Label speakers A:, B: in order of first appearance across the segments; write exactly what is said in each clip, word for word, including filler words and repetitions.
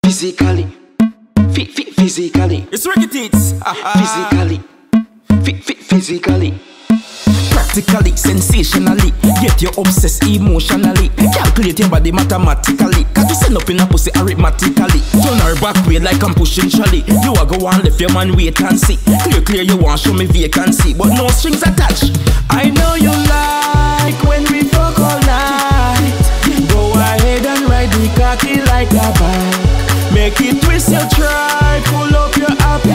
A: physically, fit, fit, physically.
B: It's Reggae Teats.
A: Physically, fit, fit, physically.
B: Practically, sensationally, get you obsessed emotionally. Calculate your body mathematically. Cause you send up in a pussy arithmetically. Turn her back way like I'm pushing trolley. You a go on left your man wait and see. Clear clear you want show me vacancy, but no strings attached. I know you like when we fuck all night. Go ahead and ride the cocky like a bike. Make it twist your try, pull up your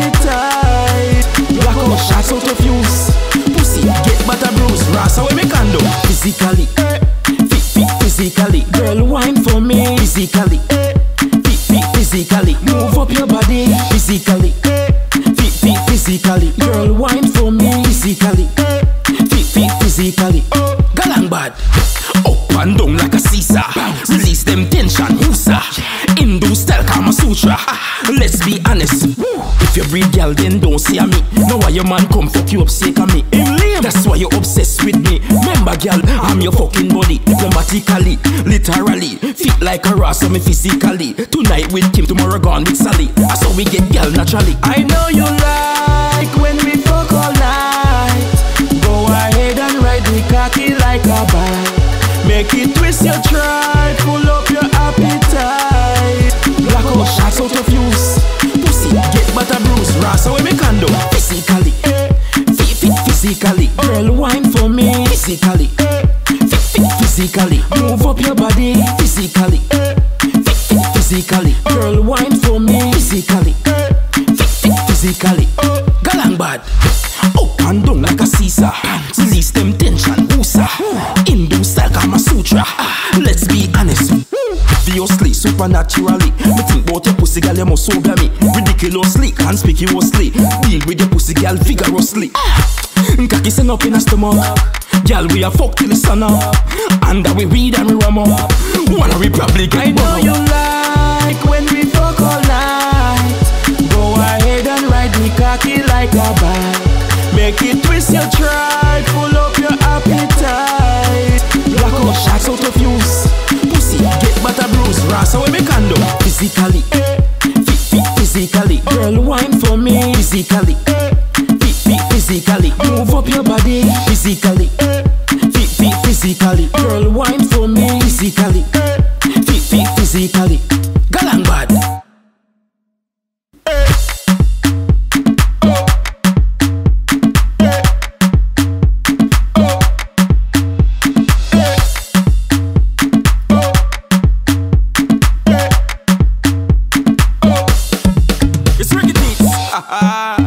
B: appetite. Black out shots out of use. Get butter bruise, rasa what me can do. Physically, fit, fit, physically. Girl, wine for me. Physically, fit, fit, physically. Move up your body. Physically, fit, fit, physically. Girl, wine for me. Physically, fit, fit, physically. Galang bad, up and down like a seesaw. Release them tension, woosa. Hindu style Kama Sutra. Let's be honest. If you breed girl, then don't see me. Now why your man come fuck you up sake of me? That's why you're obsessed with me. Remember girl, I'm your fucking body. Diplomatically, literally. Fit like a ras on me physically. Tonight with Kim, tomorrow gone with Sally. That's how we get girl naturally. I know you like when we fuck all night. Go ahead and ride the cocky like a bike. Make it twist your try, pull up your appetite. Black out shots out of use. Pussy, get butter bruise, rasa what me can do. Physically, fit, fit, physically. Girl, wine for me. Physically, fit, fit, physically. Move up your body. Physically, fit, fit, physically. Girl, wine for me. Physically, fit, fit, physically. Galang bad, up and down like a seesaw. Release them tension, woosa. Hindu style Kama Sutra. Let's be honest. Obviously, supernaturally. Me think about your pussy girl, you must sober me. Ridiculously, conspicuously. Deal with your pussy girl vigorously. Cocky send up in a stomach. Girl, we a fuck till the sun up. And that we weed and we rum up. Wanna we probably get I know you like when we fuck all night. Go ahead and ride the cocky like a bike. Make it twist your try, pull up your appetite. Black out shots out of use. Pussy, get butter bruise, rasa what me can do. Physically, fit, fit, physically. Girl, wine for me. Physically, fit, fit, physically. Move up your body. Physically, fit, fit, physically. Girl, wine for me. Physically, fit, fit, physically. Galang bad. It's Reggae Teats.